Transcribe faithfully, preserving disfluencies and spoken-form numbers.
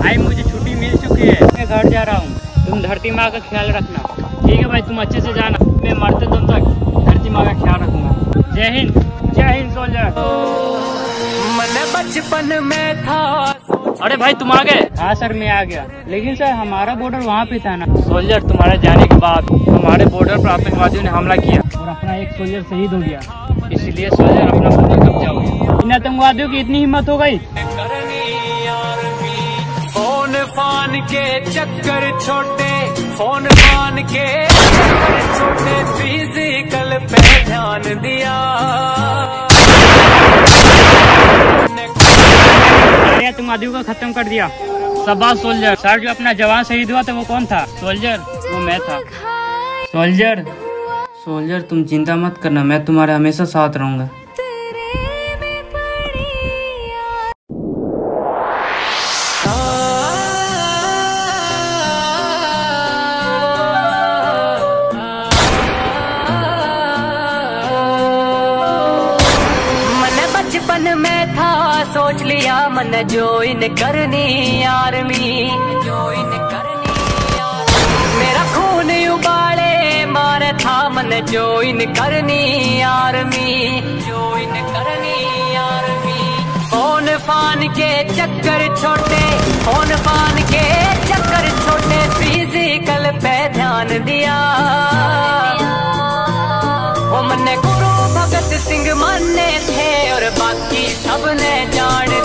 भाई मुझे छुट्टी मिल चुकी है, मैं घर जा रहा हूँ। तुम धरती माँ का ख्याल रखना। ठीक है भाई, तुम अच्छे से जाना। मैं मरते दम तक धरती माँ का ख्याल रखूंगा। जय हिंद, जय हिंद सोल्जर। मन बचपन में था। अरे भाई तुम आ गए? हाँ सर मैं आ गया, लेकिन सर हमारा बॉर्डर वहाँ पे था ना। सोल्जर तुम्हारे जाने के बाद हमारे बॉर्डर पर आतंकवादियों ने हमला किया और अपना एक सोल्जर शहीद हो गया। इसलिए सोल्जर अपना बॉर्डर कब जाओगे? इन आतंकवादियों की इतनी हिम्मत हो गई? फोन फान के चक्कर छोटे, फोन फान के चक्कर छोटे, फिजिकल पे ध्यान दिया। आतंकवादियों को खत्म कर दिया। शाबाश सोल्जर। सर जो अपना जवान शहीद हुआ था वो कौन था? सोल्जर वो मैं था। सोल्जर सोल्जर तुम चिंता मत करना, मैं तुम्हारे हमेशा साथ रहूंगा। बचपन में था सोच लिया मन ज्वाइन करनी आर्मी, ज्वाइन करनी आर्मी। मेरा खून उबाले मारे था मन ज्वाइन करनी आर्मी, ज्वाइन करनी आर्मी। फोन फान के चक्कर छोटे, फोन फान के चक्कर छोटे, फिजिकल पे ध्यान दिया। वो मन्ने गुरु भगत सिंह माने थे और बाकी सबने जान